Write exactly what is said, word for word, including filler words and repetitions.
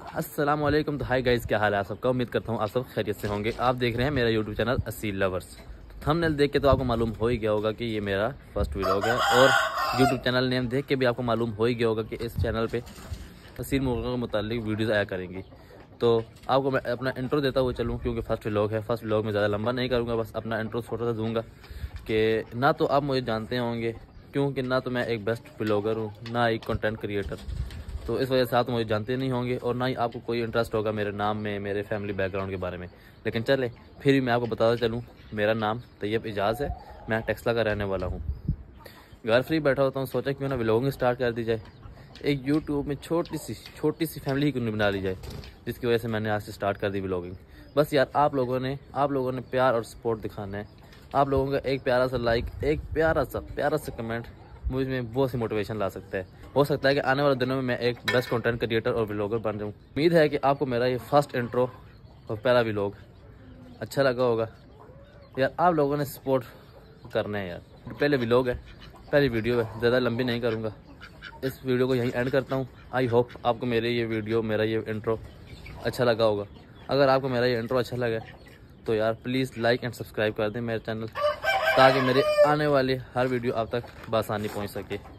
अस्सलाम वालेकुम। तो हाय गाइस, क्या हाल है आप सबका। उम्मीद करता हूँ आप सब खैरियत से होंगे। आप देख रहे हैं मेरा YouTube channel Aseel lovers. Thumbnail देख के तो आपको मालूम हो ही गया होगा कि ये मेरा फर्स्ट व्लॉग है, और यूट्यूब चैनल नेम देख के भी आपको मालूम हो ही गया होगा कि इस चैनल पे असील मुर्गा के मुतालिक वीडियोज़ आया करेंगी। तो आपको मैं अपना इंट्रो देता हुआ चलूँ, क्योंकि फर्स्ट व्लॉग है। फर्स्ट व्लॉग में ज़्यादा लंबा नहीं करूँगा, बस अपना इंट्रो छोटा सा दूँगा कि ना तो आप मुझे जानते होंगे, क्योंकि ना तो मैं एक बेस्ट व्लॉगर हूँ, ना एक कंटेंट क्रिएटर। तो इस वजह से आप मुझे जानते नहीं होंगे, और ना ही आपको कोई इंटरेस्ट होगा मेरे नाम में, मेरे फैमिली बैकग्राउंड के बारे में। लेकिन चले फिर भी मैं आपको बताता चलूँ, मेरा नाम तैयब एजाज़ है, मैं टेक्सला का रहने वाला हूँ। घर फ्री बैठा होता हूँ, सोचा क्यों ना व्लॉगिंग स्टार्ट कर दी जाए। एक यूट्यूब में छोटी सी छोटी सी फैमिली ही क्यों नहीं बना ली जाए, जिसकी वजह से मैंने आज से स्टार्ट कर दी व्लॉगिंग। बस यार आप लोगों ने आप लोगों ने प्यार और सपोर्ट दिखाना है। आप लोगों का एक प्यारा सा लाइक, एक प्यारा सा प्यारा सा कमेंट मुझ में बहुत सी मोटिवेशन ला सकता है। हो सकता है कि आने वाले दिनों में मैं एक बेस्ट कंटेंट क्रिएटर और व्लॉगर बन जाऊँ। उम्मीद है कि आपको मेरा ये फर्स्ट इंट्रो और पहला व्लॉग अच्छा लगा होगा। यार आप लोगों ने सपोर्ट करना है यार। पहले व्लॉग है, पहली वीडियो है, ज़्यादा लंबी नहीं करूँगा। इस वीडियो को यहीं एंड करता हूँ। आई होप आपको मेरे ये वीडियो, मेरा ये इंट्रो अच्छा लगा होगा। अगर आपको मेरा ये इंट्रो अच्छा लगा तो यार प्लीज़ लाइक एंड सब्सक्राइब कर दें मेरे चैनल, ताकि मेरे आने वाले हर वीडियो आप तक बआसानी पहुँच सके।